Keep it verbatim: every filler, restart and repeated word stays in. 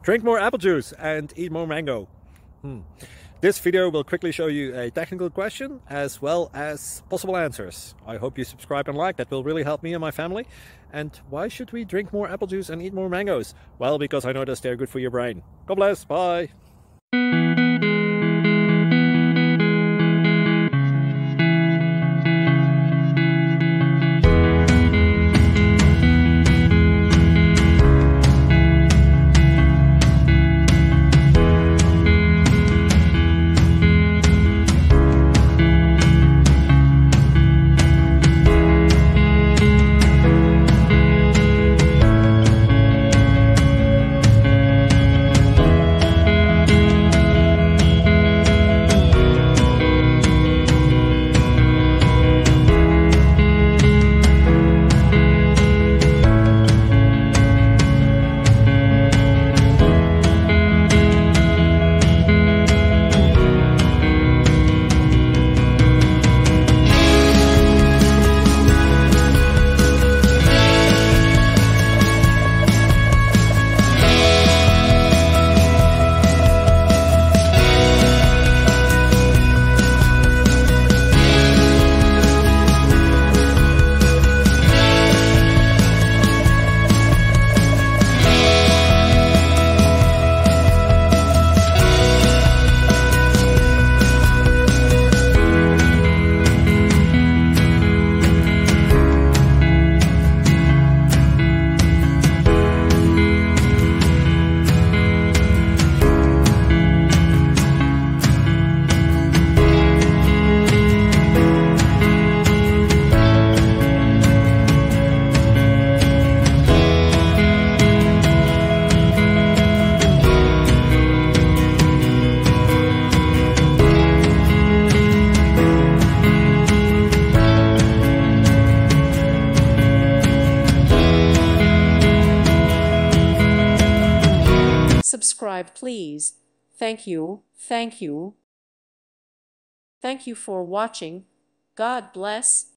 Drink more apple juice and eat more mango. Hmm. This video will quickly show you a technical question as well as possible answers. I hope you subscribe and like, that will really help me and my family. And why should we drink more apple juice and eat more mangoes? Well, because I noticed they're good for your brain. God bless, bye! Subscribe, please. Thank you, thank you. Thank you for watching. God bless.